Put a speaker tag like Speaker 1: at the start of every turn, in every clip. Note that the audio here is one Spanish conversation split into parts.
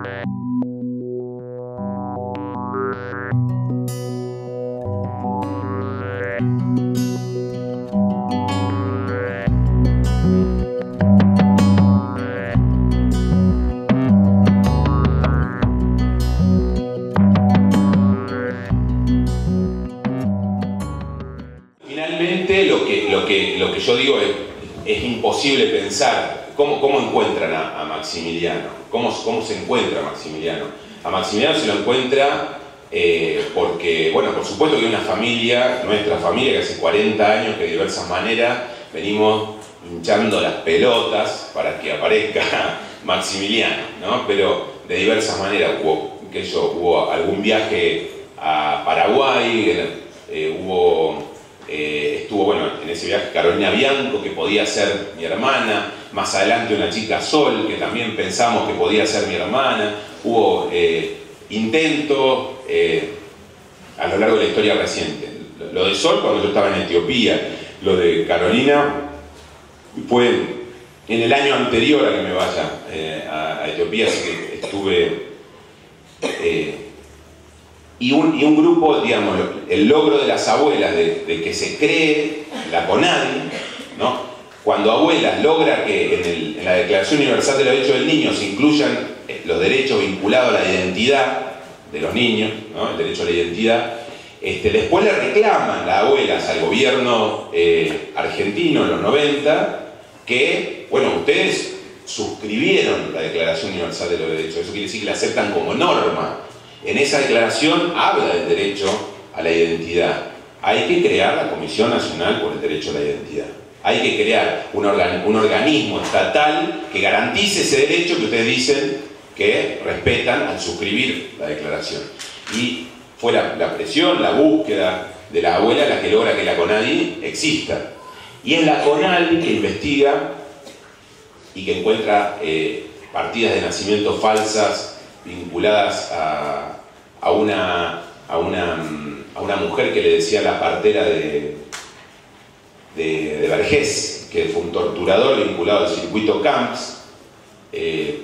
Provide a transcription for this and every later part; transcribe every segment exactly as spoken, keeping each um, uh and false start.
Speaker 1: Finalmente, lo que, lo que, lo que yo digo es, es imposible pensar cómo, cómo encuentran a, a Maximiliano, cómo, cómo se encuentra Maximiliano. A Maximiliano se lo encuentra eh, porque, bueno, por supuesto que hay una familia, nuestra familia, que hace cuarenta años que de diversas maneras venimos hinchando las pelotas para que aparezca Maximiliano, ¿no? Pero de diversas maneras hubo, que yo, hubo algún viaje a Paraguay, eh, hubo... Eh, estuvo, bueno, en ese viaje Carolina Bianco, que podía ser mi hermana, más adelante una chica Sol, que también pensamos que podía ser mi hermana. Hubo eh, intentos eh, a lo largo de la historia reciente. Lo de Sol cuando yo estaba en Etiopía, lo de Carolina fue en el año anterior a que me vaya eh, a, a Etiopía, así que estuve... Eh, Y un, y un grupo, digamos, el logro de las abuelas de, de que se cree la CONADI, ¿no? Cuando abuelas logra que en, el, en la Declaración Universal de los Derechos del Niño se incluyan los derechos vinculados a la identidad de los niños, ¿no? El derecho a la identidad, este, después le reclaman las abuelas al gobierno eh, argentino en los noventa que, bueno, ustedes suscribieron la Declaración Universal de los Derechos, eso quiere decir que la aceptan como norma. En esa declaración habla del derecho a la identidad. Hay que crear la Comisión Nacional por el Derecho a la Identidad. Hay que crear un, organ un organismo estatal que garantice ese derecho que ustedes dicen que respetan al suscribir la declaración. Y fue la, la presión, la búsqueda de la abuela la que logra que la CONADI exista. Y es la CONADI que investiga y que encuentra eh, partidas de nacimiento falsas vinculadas a, a, una, a, una, a una mujer que le decía la partera de, de, de Vergés, que fue un torturador vinculado al circuito Camps. Eh,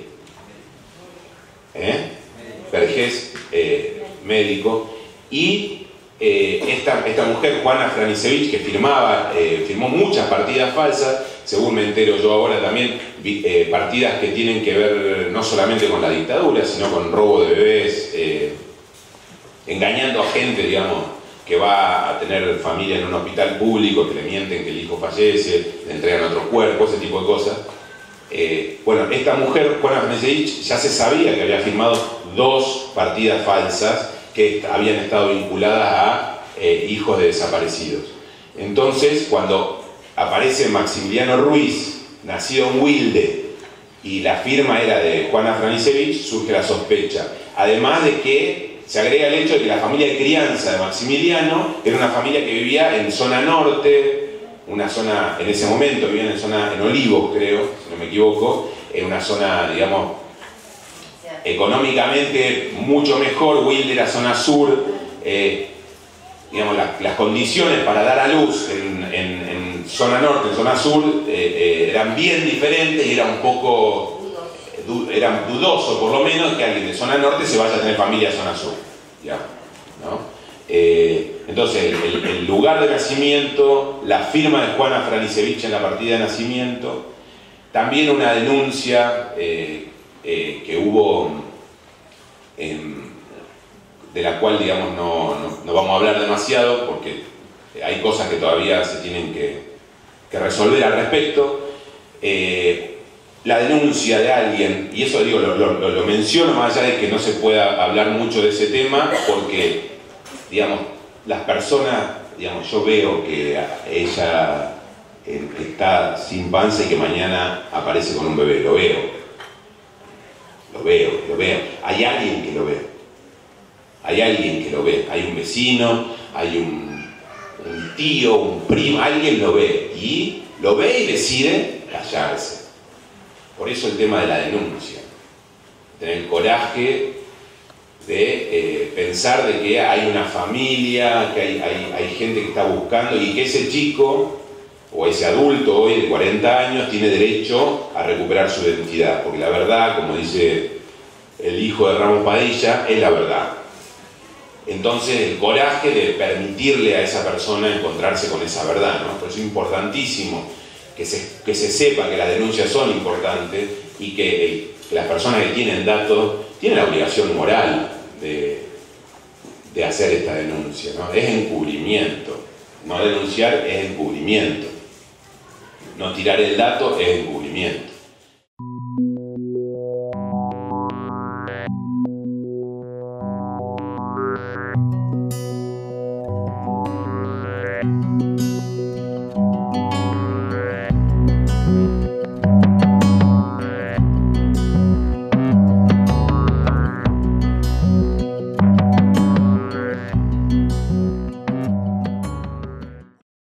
Speaker 1: ¿eh? Vergés, eh, médico, y eh, esta, esta mujer, Juana Franisevich, que firmaba, eh, firmó muchas partidas falsas, según me entero yo ahora también, eh, partidas que tienen que ver no solamente con la dictadura, sino con robo de bebés, eh, engañando a gente, digamos, que va a tener familia en un hospital público, que le mienten que el hijo fallece, le entregan otro cuerpo, ese tipo de cosas. Eh, bueno, esta mujer, Juana Franisevich, ya se sabía que había firmado dos partidas falsas que habían estado vinculadas a eh, hijos de desaparecidos. Entonces, cuando aparece Maximiliano Ruiz, nacido en Wilde, y la firma era de Juana Franisevich, surge la sospecha. Además de que se agrega el hecho de que la familia de crianza de Maximiliano era una familia que vivía en zona norte, una zona, en ese momento vivían en zona, en Olivos creo, si no me equivoco, en una zona, digamos, económicamente mucho mejor. Wilde era zona sur, eh, digamos, la, las condiciones para dar a luz en, en, en zona norte, en zona sur, eh, eh, eran bien diferentes y era un poco, eh, du, era dudoso por lo menos que alguien de zona norte se vaya a tener familia en zona sur, ¿ya? ¿No? Eh, entonces, el, el lugar de nacimiento, la firma de Juana Franisevich en la partida de nacimiento, también una denuncia eh, eh, que hubo, eh, de la cual, digamos, no, no, no vamos a hablar demasiado porque hay cosas que todavía se tienen que, que resolver al respecto. Eh, la denuncia de alguien, y eso digo, lo, lo, lo menciono más allá de que no se pueda hablar mucho de ese tema, porque, digamos, las personas, digamos, yo veo que ella eh, está sin panza y que mañana aparece con un bebé, lo veo, lo veo, lo veo, hay alguien que lo ve, hay alguien que lo ve, hay un vecino, hay un, un tío, un primo, alguien lo ve, y lo ve y decide callarse. Por eso el tema de la denuncia, tener el coraje de eh, pensar de que hay una familia, que hay, hay, hay gente que está buscando y que ese chico o ese adulto hoy de cuarenta años tiene derecho a recuperar su identidad, porque la verdad, como dice el hijo de Ramos Padilla es la verdad. Entonces el coraje de permitirle a esa persona encontrarse con esa verdad, ¿no? Por eso es importantísimo que se, que se sepa que las denuncias son importantes y que, el, que las personas que tienen datos tienen la obligación moral de, de hacer esta denuncia, ¿no? Es encubrimiento. No denunciar es encubrimiento. No tirar el dato es encubrimiento.